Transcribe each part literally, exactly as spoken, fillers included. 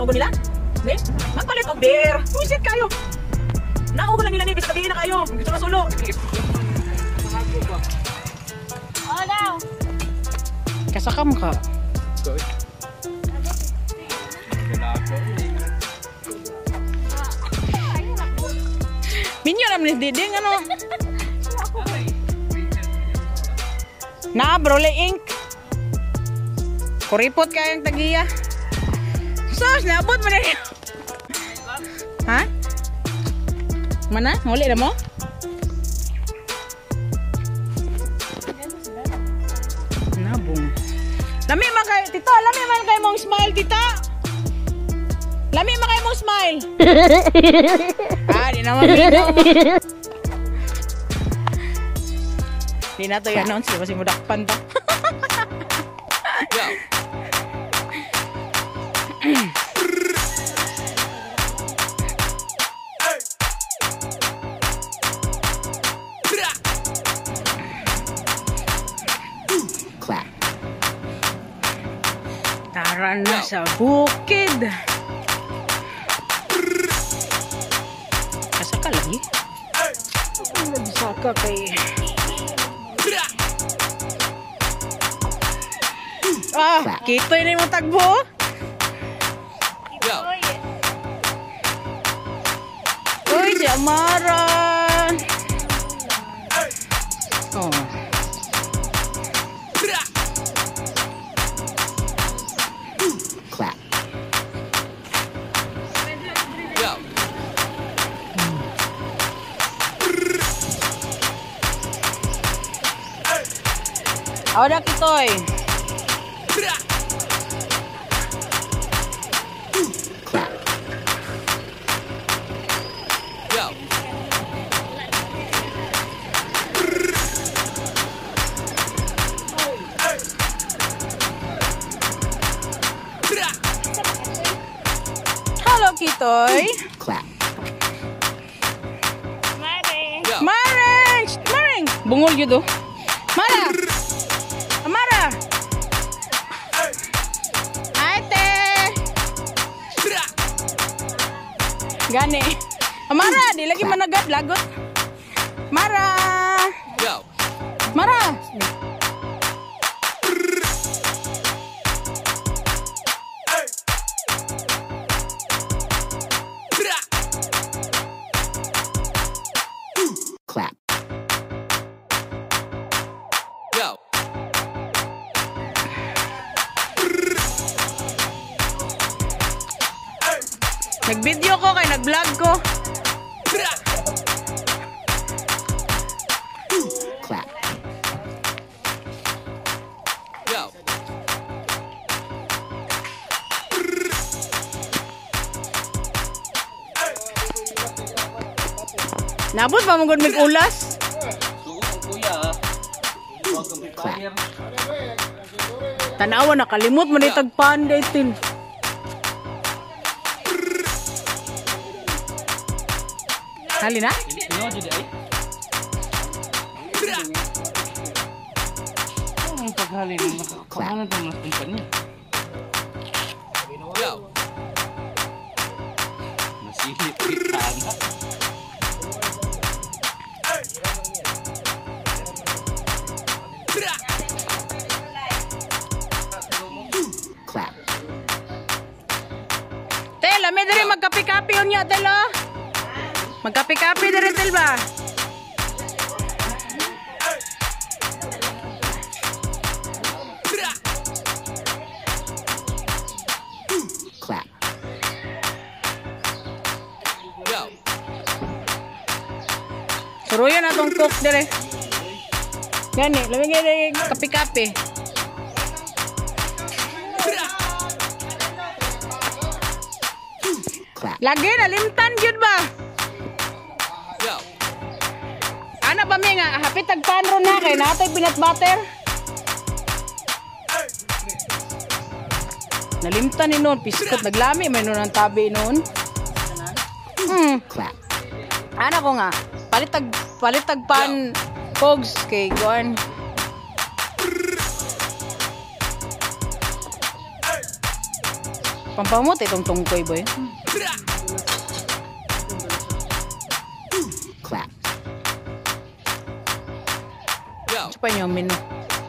maugo nila. Ni, magpalit og beer. Buisit kayo. Naugo lang nila ni bisa tagiin na kayo. Gusto na sulo. Oh, daw. Kasakam ka. Minyo naman ni Diding, ano? Na, brole ink. Kuripot kayang tagiya. Sos, naabot mo na rin. Ha? Mana? Nguli na mo? Nabong. Lami man kayo, tito. Lami man kayo mong smile, tita. Lami man kayo mong smile. Ah, di naman binaw mo. Di na to i-announce. Kasi mudakpan to. Tara na sa bukid. Kasaka lagi? Ano bisa ka kay... Ah, kitoy na yung tagbo. Uy, si Amara. Oh. Ada kitoy. Halo kitoy. Mare. Maring, maring. Bungol gitu. Mara. Amara. Ate. Gani. Amara, di lagi managat lagot. Mara. Mara. Nag-video ko kay nag-vlog ko. Clap. Nabot ba mong mig ulas? Tanawa nakalimot man itag panday tin. Hali na? Ang paghali ng nakakapahanan ng mga kumpanya. Nasihit-hitan. Tela, may diri magkapi-kapi yun niya, Tela. Magkapi-kapi diri, Tel ba? Clap. Suruyo na tong cook diri. Gani, lamig diri kapi-kapi. Lagi na limtan gyud ba? Ana ba mi nga hapit tag panron na kay natay peanut butter. Nalimtan ni noon piskot naglami may noon ang tabi noon. Hmm. Ana ko nga palit tag palit tag pan pogs kay Gwan. Pampamot itong tungkoy boy. Clap. Sa pa niyo menu.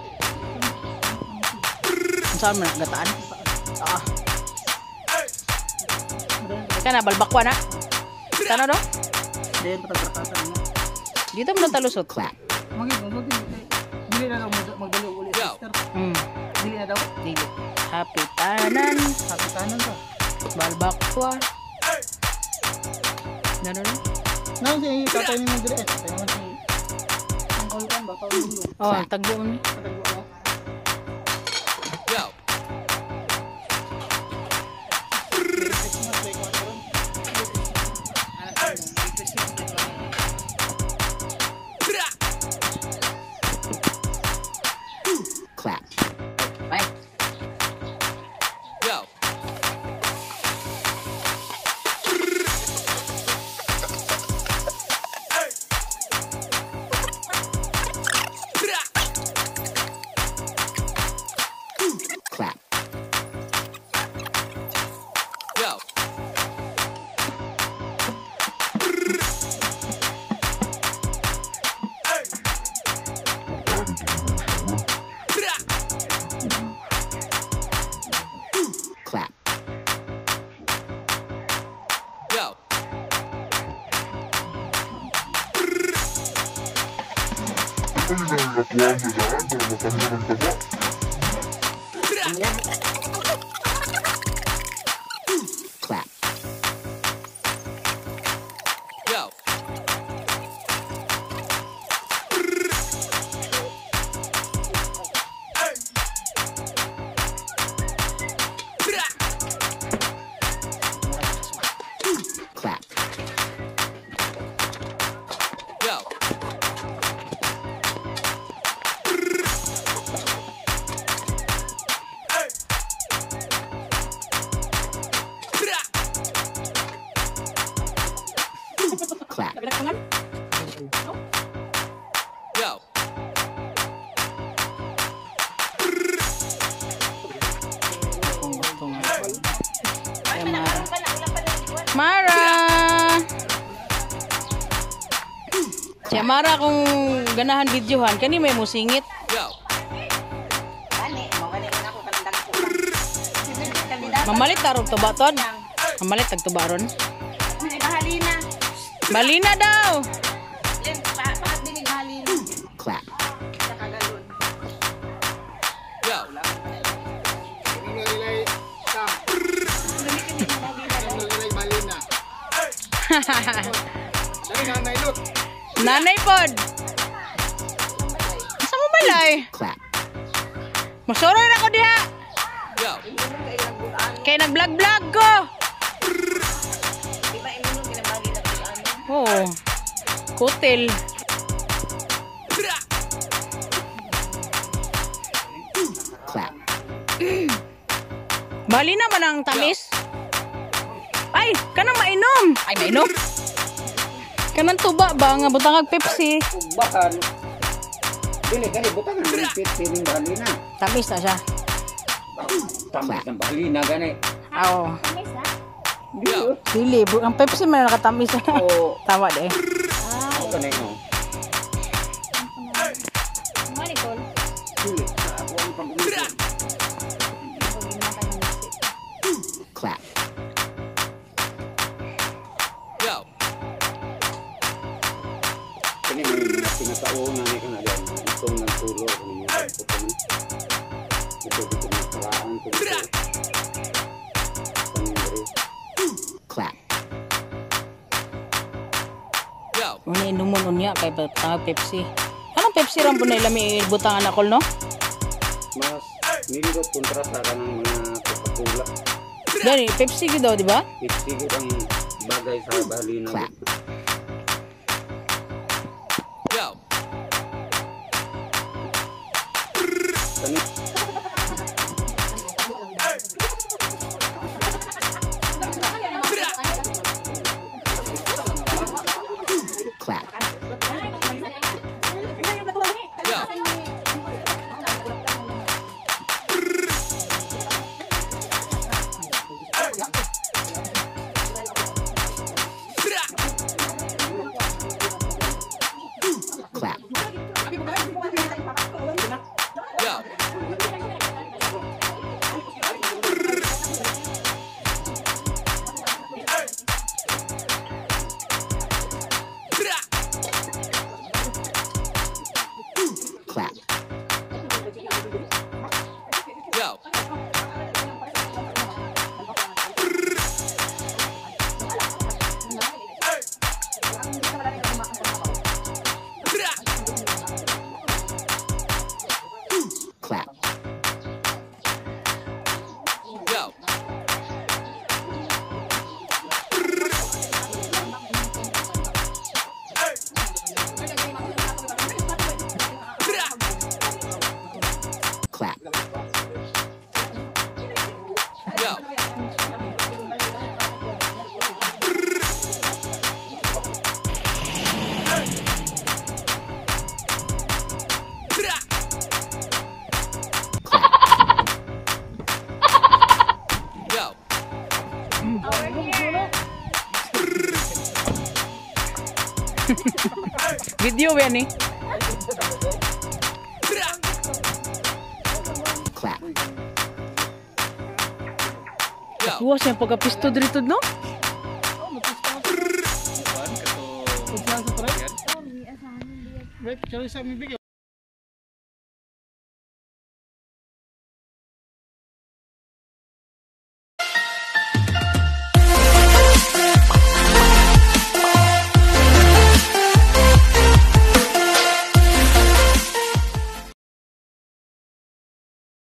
Saan man gataan? Ah. Kana balbakwa na. Kana do? Dahil patagkakatan mo. Dito mo na talusot. Clap. Magiging, magiging. Dili na daw mag- magdalo ulit, sister. Hmm. Dili na daw. Dili. Happy tanan. Happy tanan ka. Balbakwa. Ano na? Ngayon si tatay ni mo dili. Eh, tatay naman si... Ang kalukan ba? Tawag mo. Oh, tagbo mo ni. Patagwa ako. Clap. Bye. Clap. Clap. Clap. Clap. Clap. Kay Mara. Mara! Si Mara kung ganahan videohan, kani may musingit. Mamalit tarong tuba ton. Mamalit tag tuba ron. Halina. Balina daw. Len, pahat dinig halina. Clap. Nanay pod. Asa mo balay? Clap. Masoroy na ko diha. Kay nag-vlog-vlog ko. Oo. Kutil. Clap. Bali naman ang tamis. Ay, kanang mainom. Ay, mainom. Kanang tuba ba nga butangag Pepsi. Bahan. Dili kani butangan ng Pepsi ning balina. Tamis na siya. Tamis ng balina gani. Oo. Tamis ha? Dili, bu- ang Pepsi man nakatamis. Oo. Tawa de. Ako kanay no. Manicol. Dili sa ako ang pag-umisa. Clap. Kani may mga pinakauna ni kana diyan. Itong nagtulo kung mga pagputo mo. Ito dito na paraan ko dito. Kanindari. Clap. Una inumon unya kay butangag Pepsi. Anong Pepsi ram po na ilami butangan na kol no? Mas nindot kontra sa kanang mga Coca-Cola. Dali, Pepsi gid daw, di ba? Pepsi gid ang bagay sa balina. Clap. Kani Clap. Video ba yan eh? Clap. Buwas yung pagkapisto dito, no? Pagsahan sa pre. Break, sorry sa aming bigay.